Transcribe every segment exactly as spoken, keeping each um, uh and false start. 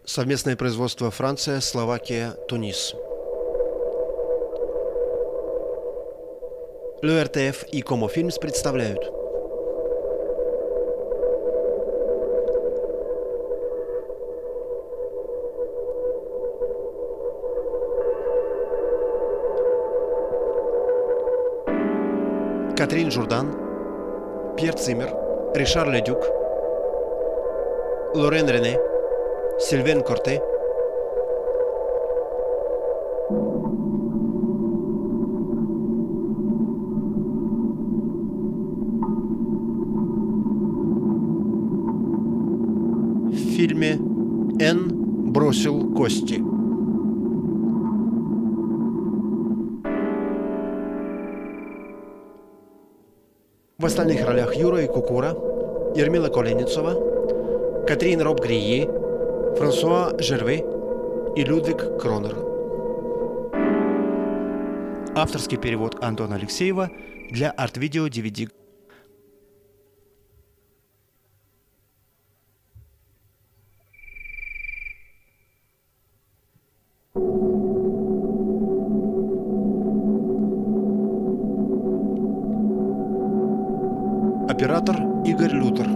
Совместное производство Франция, Словакия, Тунис. Ле Эр Тэ Эф и Комо Фильмс представляют. Катрин Журдан, Пьер Циммер, Ришар Ледюк, Лорен Рене, Сильвен Корте, в фильме «Н бросил кости». В остальных ролях Юра и Кукура, Ермила Коленницова, Катрин Роб-Грие, Франсуа Жерве и Людвиг Кронер. Авторский перевод Антона Алексеева для арт-видео ди ви ди. Оператор Игорь Лютер.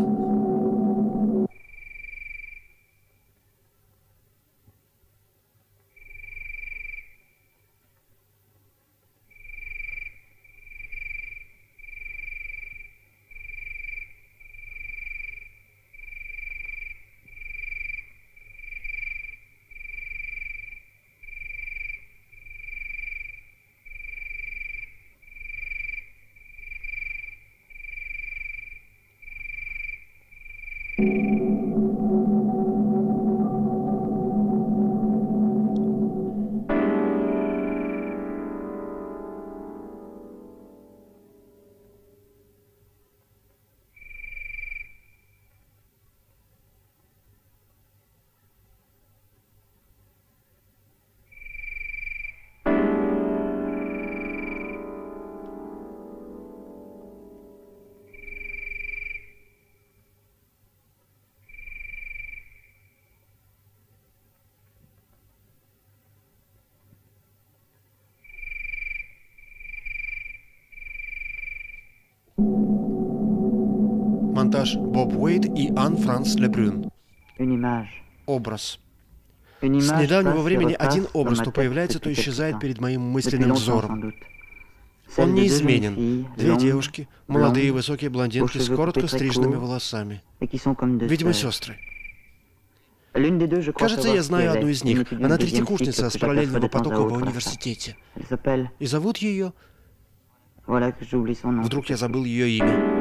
Монтаж Боб Уэйд и Ан-Франс Лебрюн. Образ. С недавнего времени один образ то появляется, то исчезает перед моим мысленным взором. Он неизменен. Две девушки, молодые высокие блондинки с коротко стриженными волосами. Видимо, сестры. Кажется, я знаю одну из них. Она третьекурсница с параллельного потока в университете. И зовут ее... Вдруг я забыл ее имя.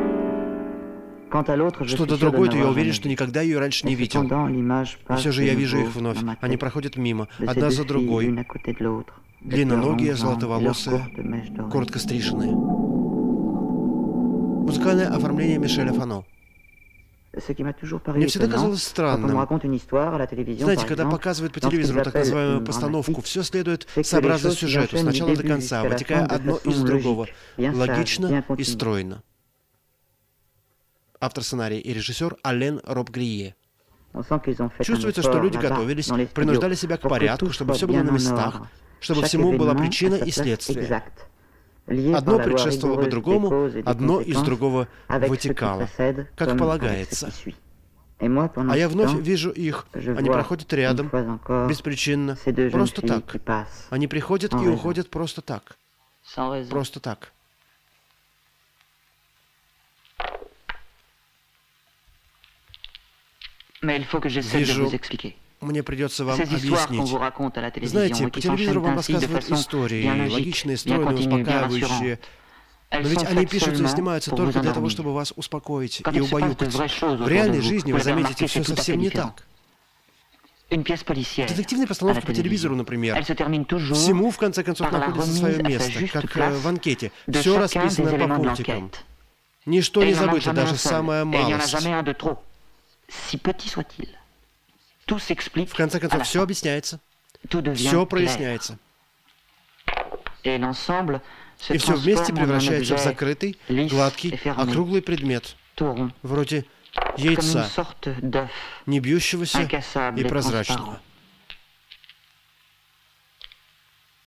Что-то другое, то я уверен, что никогда ее раньше не видел. И все же я вижу их вновь. Они проходят мимо, одна за другой. Длинноногие, золотоволосые, коротко стриженные. Музыкальное оформление Мишеля Фано. Мне всегда казалось странным. Знаете, когда показывают по телевизору так называемую постановку, все следует сообразно сюжету, с начала до конца, вытекая одно из другого, логично и стройно. Автор сценария и режиссер Ален Роб-Грие. Чувствуется, что люди готовились, принуждали себя к порядку, чтобы все было на местах, чтобы всему была причина и следствие. Одно предшествовало бы другому, одно из другого вытекало, как полагается. А я вновь вижу их, они проходят рядом, беспричинно, просто так. Они приходят и уходят просто так. Просто так. Вижу, мне придется вам объяснить. Знаете, по телевизору вам рассказывают истории, логичные, стройные, успокаивающие. Но ведь они пишутся и снимаются только для того, чтобы вас успокоить и убаюкать. В реальной жизни вы заметите, все совсем не так. Детективные постановки по телевизору, например, всему, в конце концов, находится свое место, как в анкете. Все расписано по пунктикам. Ничто не забыто, даже самая малость. В конце концов, все объясняется, все проясняется. И все вместе превращается в закрытый, гладкий, округлый предмет, вроде яйца, не бьющегося и прозрачного.